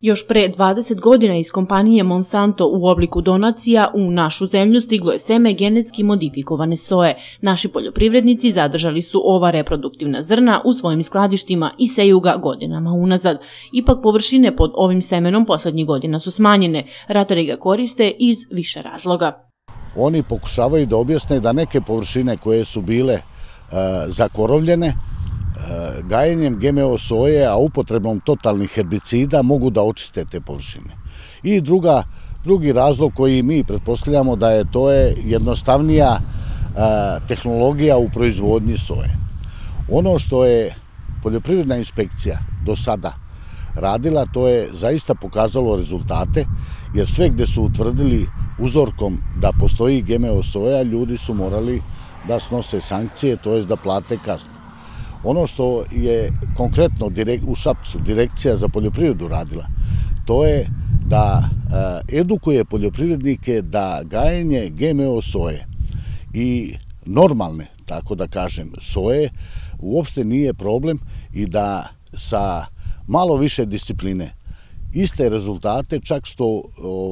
Još pre 20 godina iz kompanije Monsanto u obliku donacija u našu zemlju stiglo je seme genetski modifikovane soje. Naši poljoprivrednici zadržali su ova reproduktivna zrna u svojim skladištima i seju ga godinama unazad. Ipak površine pod ovim semenom poslednjih godina su smanjene. Ratari ga koriste iz više razloga. Oni pokušavaju da objasne da neke površine koje su bile zakorovljene, gajenjem GMO soje, a upotrebom totalnih herbicida mogu da očiste te površine. I drugi razlog koji mi pretpostavljamo da je to jednostavnija tehnologija u proizvodnji soje. Ono što je poljoprivredna inspekcija do sada radila, to je zaista pokazalo rezultate, jer sve gde su utvrdili uzorkom da postoji GMO soja, ljudi su morali da snose sankcije, to jest da plate kaznu. Ono što je konkretno u Šapcu Direkcija za poljoprivredu radila, to je da edukuje poljoprivrednike da gajenje GMO soje i normalne, tako da kažem, soje uopšte nije problem i da sa malo više discipline iste rezultate, čak što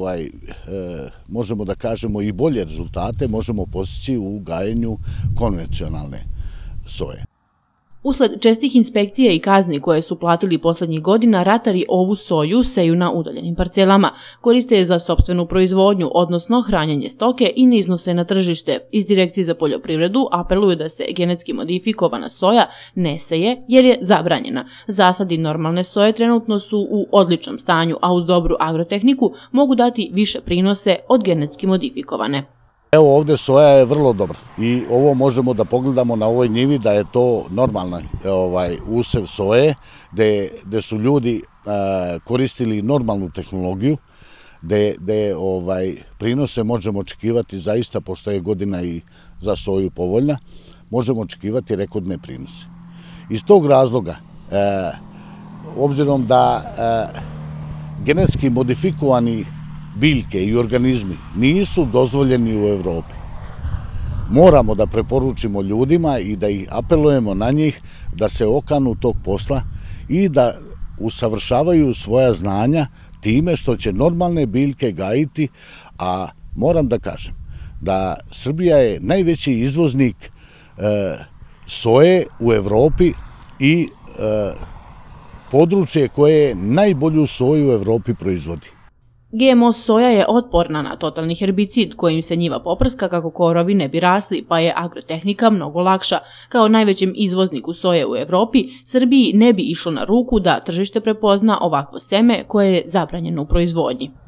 možemo da kažemo i bolje rezultate, možemo postići u gajenju konvencionalne soje. Usled čestih inspekcija i kazni koje su platili poslednjih godina, ratari ovu soju seju na udaljenim parcelama, koriste je za sopstvenu proizvodnju, odnosno hranjenje stoke i ne iznose na tržište. Iz Direkcije za poljoprivredu apeluju da se genetski modifikovana soja ne seje jer je zabranjena. Zasadi normalne soje trenutno su u odličnom stanju, a uz dobru agrotehniku mogu dati više prinose od genetski modifikovane. Evo ovde soja je vrlo dobra i ovo možemo da pogledamo na ovoj njivi da je to normalan usev soje gde su ljudi koristili normalnu tehnologiju, gde prinose možemo očekivati zaista, pošto je godina i za soju povoljna, možemo očekivati rekordne prinose. Iz tog razloga, obzirom da genetski modifikovani biljke i organizmi nisu dozvoljeni u Evropi, moramo da preporučimo ljudima i da ih apelujemo na njih da se okanu tog posla i da usavršavaju svoja znanja time što će normalne biljke gajiti, a moram da kažem da Srbija je najveći izvoznik soje u Evropi i područje koje najbolju soju u Evropi proizvodi. GMO soja je otporna na totalni herbicid kojim se njiva poprska kako korovi ne bi rasli, pa je agrotehnika mnogo lakša. Kao najvećem izvozniku soje u Evropi, Srbiji ne bi išlo na ruku da tržište prepozna ovakvo seme koje je zabranjeno u proizvodnji.